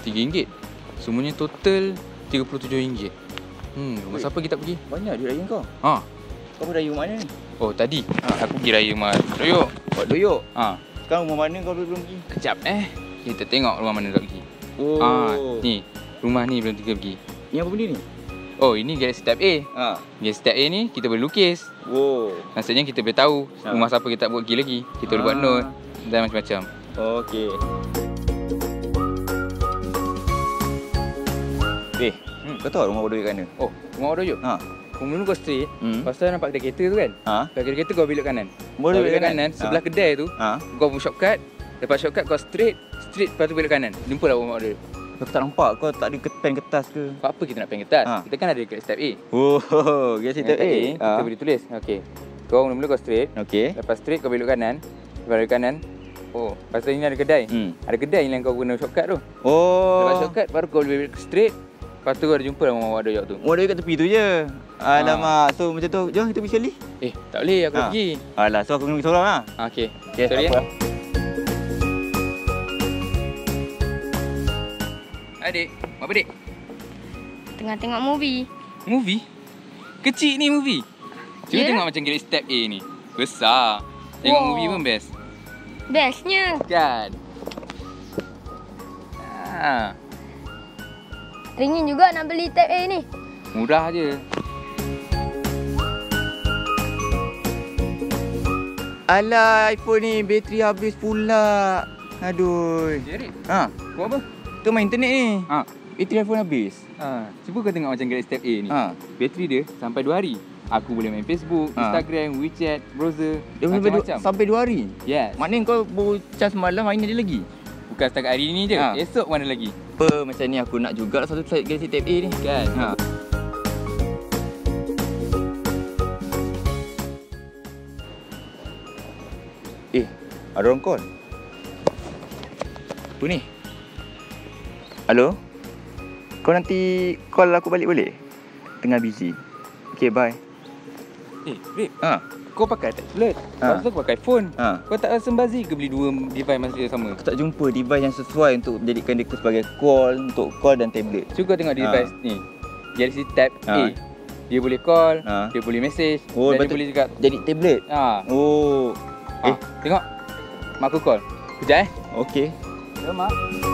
RM3. Semuanya total RM37. Rumah siapa kita pergi? Banyak duit raya kau. Ha. Kau beraya rumah mana ni? Oh, tadi aku pergi raya rumah Doyok. Buat doyok. Ha. Sekarang rumah mana kau belum pergi? Kejap kita tengok rumah mana nak pergi. Oh. Ni, rumah ni belum kita pergi. Ni apa benda ni? Oh, ini Galaxy Tab A. Ha. Galaxy Tab A ni kita boleh lukis. Oh. Maksudnya kita boleh tahu rumah siapa kita tak buat pergi lagi. Kita boleh buat note dan macam-macam. Okey. Kau tahu rumah Doyok kat mana? Oh, rumah Doyok? Ha. Mula kau straight, lepas tu nampak kedai kereta tu kan? Ha. Kedai kereta kau belok kanan. Boleh belok kanan, sebelah kedai tu, kau pun shortcut. Lepas shortcut kau straight, lepas tu belok kanan. Jumpalah rumah Doyok. Kau tak nampak kau tak ada pen kertas ke? Apa kita nak pen kertas? Kita kan ada Galaxy Tab A. Oh, Galaxy Tab A. Kita boleh tulis. Okey. Kau mula-mula kau straight. Okey. Lepas straight kau belok kanan. Lepas belok kanan. Oh, lepas tu ni ada kedai. Ada kedai yang kau guna shortcut tu. Oh. Lepas shortcut baru kau boleh belok straight. Lepas tu kau ada jumpa lah rumah Doyok tu. Rumah Doyok kat tepi tu je. Alamak. So macam tu, jom kita pergi sekali. Tak boleh aku pergi. Alah, so aku kena pergi seorang lah. Okey. Okay, sorry apa? Adik, apa dik? Tengah tengok movie. Movie? Kecil ni movie. Cuba tengok macam Galaxy Tab A ni. Besar. Tengok movie pun best. Bestnya. Kan? Ringin juga nak beli Tab A ni. Murah je. Alah, iPhone ni bateri habis pula. Aduh. Jadi, buat apa? Tu main internet ni. Bateri iPhone habis. Cuba kau tengok macam Galaxy Tab A ni. Bateri dia sampai 2 hari. Aku boleh main Facebook, Instagram, WeChat, browser, macam-macam. Sampai 2 hari? Yes. Maknanya kau baru charge malam, hari ni ada lagi? Bukan setakat hari ni je. Esok mana lagi? Apa macam ni aku nak juga satu slide Galaxy Tab A ni. Kan? Ada orang call. Apa ni? Halo? Kau nanti call aku balik boleh? Tengah busy. Okay, bye. Babe. Kau pakai tablet. Lepas tu kau pakai phone. Kau tak rasa bazi ke beli dua device masa sama? Aku tak jumpa device yang sesuai untuk jadikan dia sebagai call, untuk call dan tablet. Cuba tengok device ni. Galaxy Tab A. Dia boleh call, dia boleh message, dan dia boleh juga jadi tablet. Tengok. Mak aku call. Kejap Okey. Ya, Mak.